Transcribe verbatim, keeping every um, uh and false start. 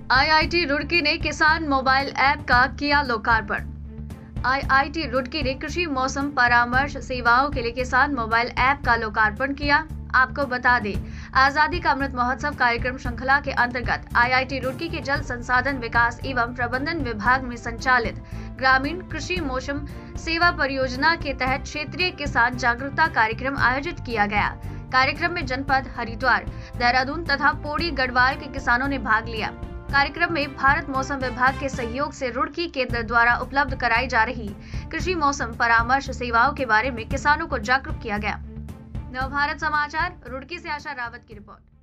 IIT Roorkee ने किसान mobile app का किया लोकार्पण। आईआईटी रुड़की ने कृषि मौसम परामर्श सेवाओं के लिए किसान मोबाइल ऐप का लोकार्पण किया। आपको बता दें, आजादी का अमृत महोत्सव कार्यक्रम श्रृंखला के अंतर्गत आईआईटी रुड़की के जल संसाधन विकास एवं प्रबंधन विभाग में संचालित ग्रामीण कृषि मौसम सेवा परियोजना के तहत क्षेत्रीय किसान जागरूकता कार्यक्रम आयोजित किया गया। कार्यक्रम में जनपद हरिद्वार, देहरादून तथा पौड़ी गढ़वाल के किसानों ने भाग लिया। कार्यक्रम में भारत मौसम विभाग के सहयोग से रुड़की केंद्र द्वारा उपलब्ध कराई जा रही कृषि मौसम परामर्श सेवाओं के बारे में किसानों को जागरूक किया गया। नवभारत समाचार रुड़की से आशा रावत की रिपोर्ट।